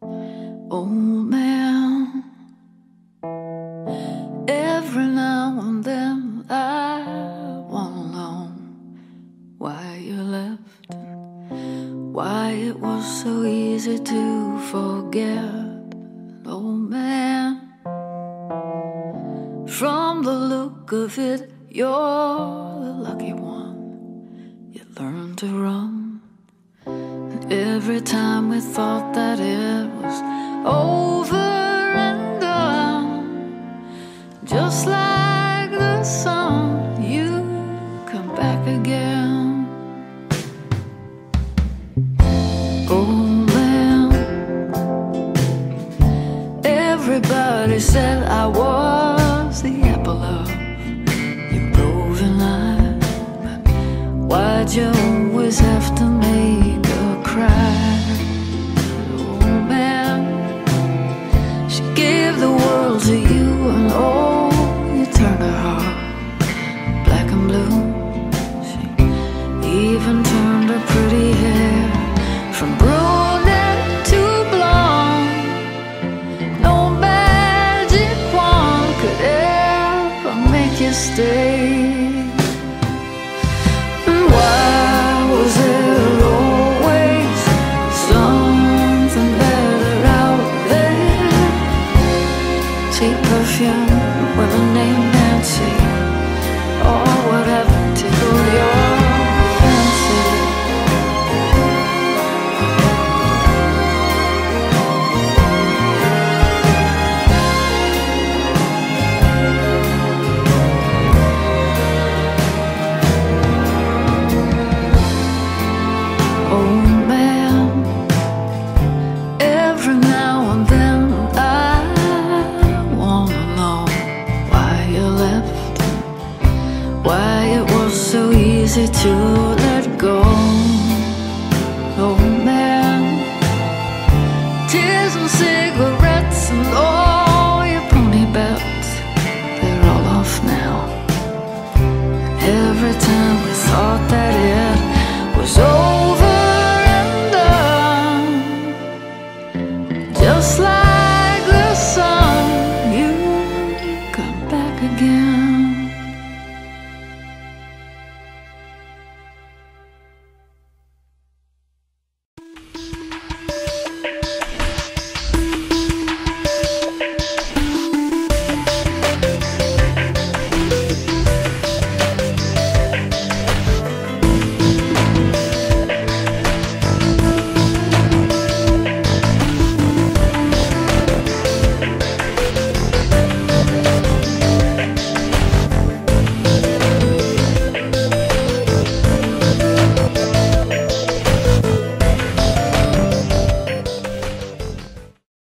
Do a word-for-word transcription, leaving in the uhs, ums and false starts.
Oh man, every now and then I wanna know why you left and why it was so easy to forget. Oh man, from the look of it, you're the lucky one. You learned to run, and every time we thought that it was over and done, just like the sun, you come back again. Oh man, everybody said I was the apple of your roving eye, but why'd you always have to make her cry? The world to you, and oh, you turned her heart black and blue. She even turned her pretty hair from brunette to blonde. No magic wand could ever make you stay. And why was there always something better out there? Sweet perfume with a name Nancy, or whatever tickled your fancy. Oh man, every now and then why it was so easy to